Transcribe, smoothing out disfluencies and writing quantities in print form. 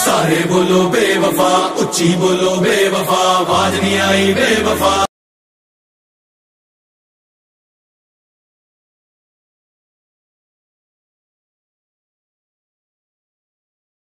सारे बोलो बेवफा, उच्ची बोलो बेवफा, आवाज नहीं आई बेवफा।